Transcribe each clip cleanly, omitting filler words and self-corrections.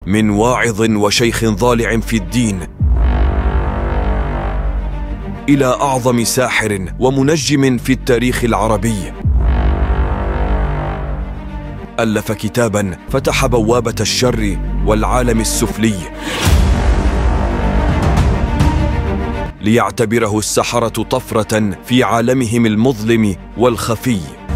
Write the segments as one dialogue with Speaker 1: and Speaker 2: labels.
Speaker 1: من واعظ وشيخ ضالع في الدين إلى أعظم ساحر ومنجم في التاريخ العربي. ألف كتاباً فتح بوابة الشر والعالم السفلي، ليعتبره السحرة طفرة في عالمهم المظلم والخفي.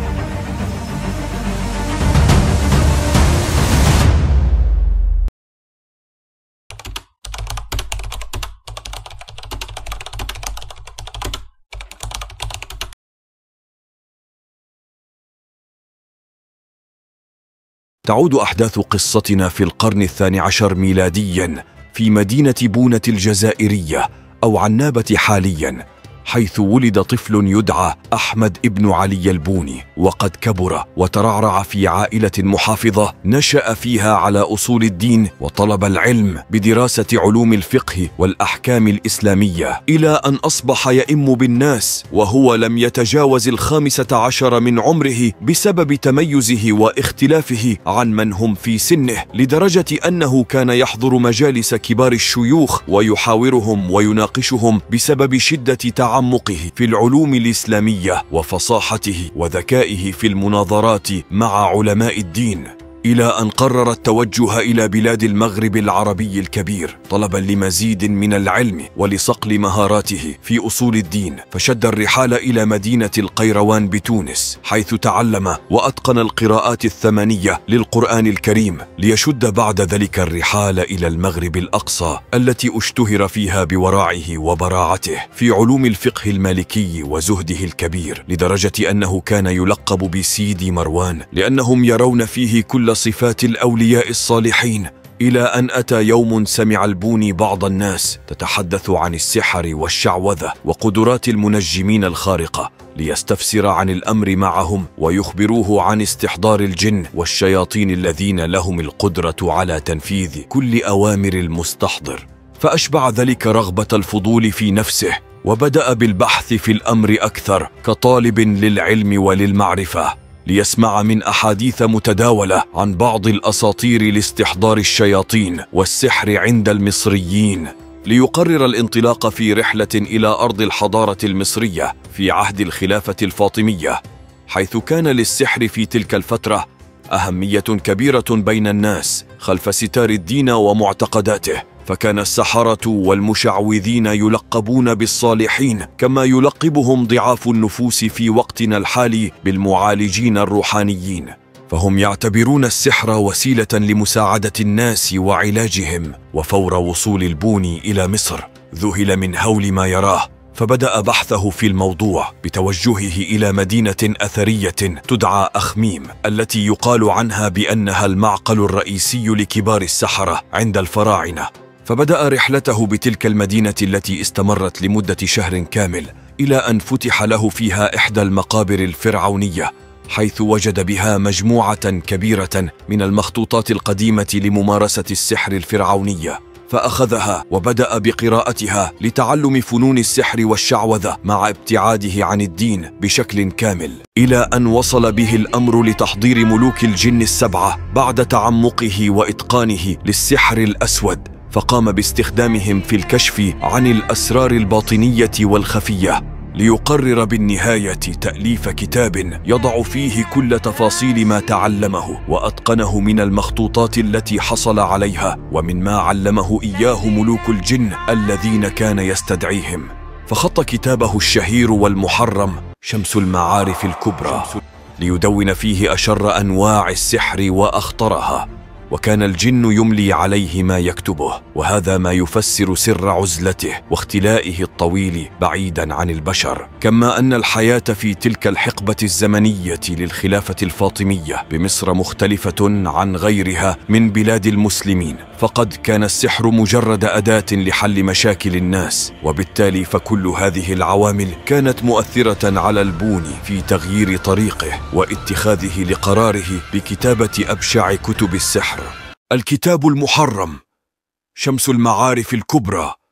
Speaker 1: تعود أحداث قصتنا في القرن ال12 ميلادياً في مدينة بونة الجزائرية أو عنابة حالياً، حيث ولد طفل يدعى أحمد ابن علي البوني، وقد كبر وترعرع في عائلة محافظة نشأ فيها على أصول الدين وطلب العلم بدراسة علوم الفقه والأحكام الإسلامية، إلى أن أصبح يئم بالناس وهو لم يتجاوز 15 من عمره بسبب تميزه واختلافه عن من هم في سنه، لدرجة أنه كان يحضر مجالس كبار الشيوخ ويحاورهم ويناقشهم بسبب شدة تعمقه في العلوم الإسلامية وفصاحته وذكائه في المناظرات مع علماء الدين، إلى أن قرر التوجه إلى بلاد المغرب العربي الكبير طلبا لمزيد من العلم ولصقل مهاراته في أصول الدين، فشد الرحال إلى مدينة القيروان بتونس، حيث تعلم وأتقن القراءات الثمانية للقرآن الكريم، ليشد بعد ذلك الرحال إلى المغرب الأقصى التي اشتهر فيها بورعه وبراعته في علوم الفقه المالكي وزهده الكبير، لدرجة أنه كان يلقب بسيدي مروان، لأنهم يرون فيه كل صفات الأولياء الصالحين. إلى أن أتى يوم سمع البوني بعض الناس تتحدث عن السحر والشعوذة وقدرات المنجمين الخارقة، ليستفسر عن الأمر معهم ويخبروه عن استحضار الجن والشياطين الذين لهم القدرة على تنفيذ كل أوامر المستحضر، فأشبع ذلك رغبة الفضول في نفسه، وبدأ بالبحث في الأمر أكثر كطالب للعلم وللمعرفة، ليسمع من أحاديث متداولة عن بعض الأساطير لاستحضار الشياطين والسحر عند المصريين، ليقرر الانطلاق في رحلة إلى أرض الحضارة المصرية في عهد الخلافة الفاطمية، حيث كان للسحر في تلك الفترة أهمية كبيرة بين الناس خلف ستار الدين ومعتقداته، فكان السحرة والمشعوذين يلقبون بالصالحين، كما يلقبهم ضعاف النفوس في وقتنا الحالي بالمعالجين الروحانيين، فهم يعتبرون السحر وسيلة لمساعدة الناس وعلاجهم. وفور وصول البوني إلى مصر ذهل من هول ما يراه، فبدأ بحثه في الموضوع بتوجهه إلى مدينة أثرية تدعى أخميم، التي يقال عنها بأنها المعقل الرئيسي لكبار السحرة عند الفراعنة، فبدأ رحلته بتلك المدينة التي استمرت لمدة شهر كامل، إلى أن فتح له فيها إحدى المقابر الفرعونية، حيث وجد بها مجموعة كبيرة من المخطوطات القديمة لممارسة السحر الفرعونية، فأخذها وبدأ بقراءتها لتعلم فنون السحر والشعوذة مع ابتعاده عن الدين بشكل كامل، إلى أن وصل به الأمر لتحضير ملوك الجن ال7 بعد تعمقه وإتقانه للسحر الأسود، فقام باستخدامهم في الكشف عن الأسرار الباطنية والخفية، ليقرر بالنهاية تأليف كتاب يضع فيه كل تفاصيل ما تعلمه وأتقنه من المخطوطات التي حصل عليها ومن ما علمه إياه ملوك الجن الذين كان يستدعيهم. فخط كتابه الشهير والمحرم شمس المعارف الكبرى، ليدون فيه أشر أنواع السحر وأخطرها، وكان الجن يملي عليه ما يكتبه، وهذا ما يفسر سر عزلته واختلائه الطويل بعيدا عن البشر. كما أن الحياة في تلك الحقبة الزمنية للخلافة الفاطمية بمصر مختلفة عن غيرها من بلاد المسلمين، فقد كان السحر مجرد أداة لحل مشاكل الناس، وبالتالي فكل هذه العوامل كانت مؤثرة على البوني في تغيير طريقه واتخاذه لقراره بكتابة أبشع كتب السحر. الكتاب المحرم شمس المعارف الكبرى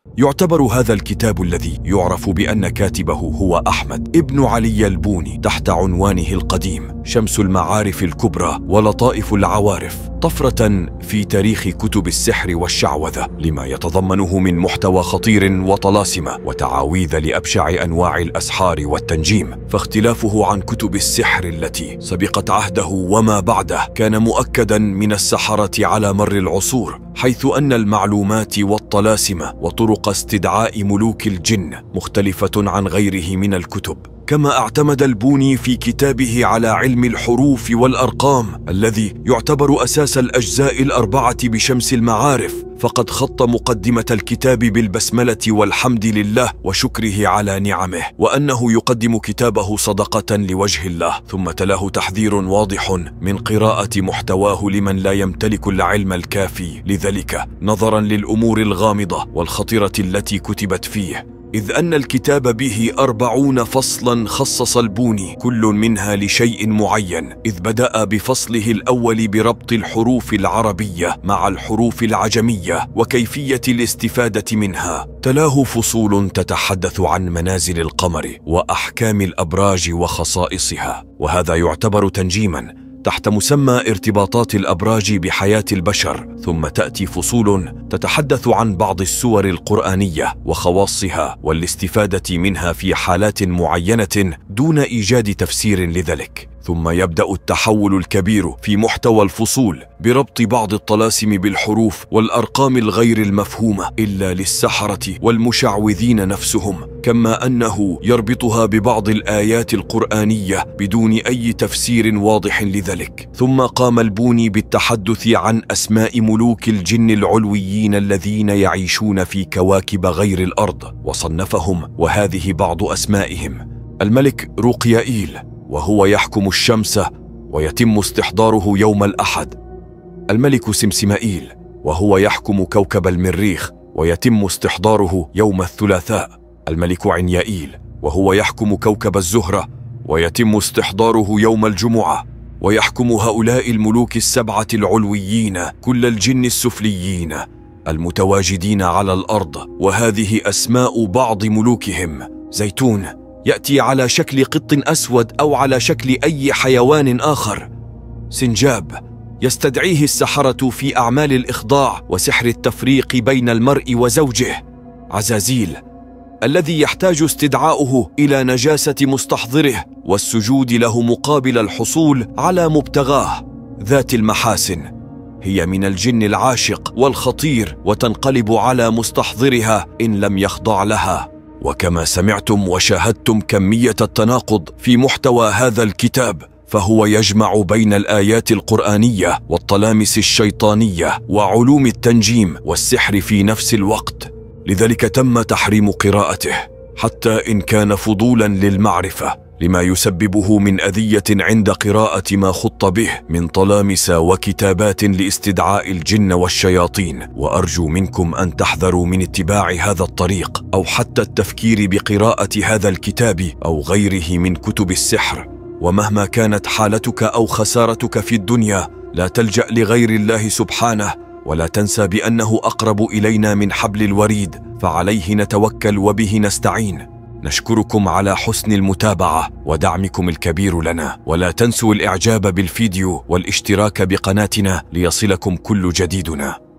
Speaker 1: يعتبر هذا الكتاب الذي يعرف بأن كاتبه هو أحمد ابن علي البوني تحت عنوانه القديم شمس المعارف الكبرى ولطائف العوارف، طفرة في تاريخ كتب السحر والشعوذة لما يتضمنه من محتوى خطير وطلاسم وتعاويذ لأبشع أنواع الأسحار والتنجيم. فاختلافه عن كتب السحر التي سبقت عهده وما بعده كان مؤكدا من السحرة على مر العصور، حيث أن المعلومات والطلاسم وطرق استدعاء ملوك الجن مختلفة عن غيره من الكتب. كما اعتمد البوني في كتابه على علم الحروف والأرقام الذي يعتبر أساس الأجزاء الأربعة بشمس المعارف، فقد خط مقدمة الكتاب بالبسملة والحمد لله وشكره على نعمه، وأنه يقدم كتابه صدقة لوجه الله، ثم تلاه تحذير واضح من قراءة محتواه لمن لا يمتلك العلم الكافي لذلك، نظرا للأمور الغامضة والخطيرة التي كتبت فيه، إذ أن الكتاب به 40 فصلا خصص البوني كل منها لشيء معين، إذ بدأ بفصله الأول بربط الحروف العربية مع الحروف العجمية وكيفية الاستفادة منها. تلاه فصول تتحدث عن منازل القمر وأحكام الأبراج وخصائصها، وهذا يعتبر تنجيما تحت مسمى ارتباطات الأبراج بحياة البشر. ثم تأتي فصول تتحدث عن بعض السور القرآنية وخواصها والاستفادة منها في حالات معينة دون إيجاد تفسير لذلك. ثم يبدأ التحول الكبير في محتوى الفصول بربط بعض الطلاسم بالحروف والأرقام الغير المفهومة إلا للسحرة والمشعوذين نفسهم، كما أنه يربطها ببعض الآيات القرآنية بدون أي تفسير واضح لذلك. ثم قام البوني بالتحدث عن أسماء ملوك الجن العلويين الذين يعيشون في كواكب غير الأرض وصنفهم، وهذه بعض أسمائهم: الملك رقيائيل وهو يحكم الشمس ويتم استحضاره يوم الأحد، الملك سمسمائيل وهو يحكم كوكب المريخ ويتم استحضاره يوم الثلاثاء، الملك عنيائيل وهو يحكم كوكب الزهرة ويتم استحضاره يوم الجمعة، ويحكم هؤلاء الملوك السبعة العلويين كل الجن السفليين المتواجدين على الأرض. وهذه أسماء بعض ملوكهم: زيتون يأتي على شكل قط أسود أو على شكل أي حيوان آخر، سنجاب يستدعيه السحرة في أعمال الإخضاع وسحر التفريق بين المرء وزوجه، عزازيل الذي يحتاج استدعاؤه إلى نجاسة مستحضره والسجود له مقابل الحصول على مبتغاه، ذات المحاسن هي من الجن العاشق والخطير وتنقلب على مستحضرها إن لم يخضع لها. وكما سمعتم وشاهدتم كمية التناقض في محتوى هذا الكتاب، فهو يجمع بين الآيات القرآنية والطلامس الشيطانية وعلوم التنجيم والسحر في نفس الوقت، لذلك تم تحريم قراءته حتى إن كان فضولا للمعرفة، لما يسببه من أذية عند قراءة ما خط به من طلامس وكتابات لاستدعاء الجن والشياطين. وأرجو منكم أن تحذروا من اتباع هذا الطريق أو حتى التفكير بقراءة هذا الكتاب أو غيره من كتب السحر. ومهما كانت حالتك أو خسارتك في الدنيا، لا تلجأ لغير الله سبحانه، ولا تنسى بأنه أقرب إلينا من حبل الوريد، فعليه نتوكل وبه نستعين. نشكركم على حسن المتابعة ودعمكم الكبير لنا، ولا تنسوا الإعجاب بالفيديو والاشتراك بقناتنا ليصلكم كل جديدنا.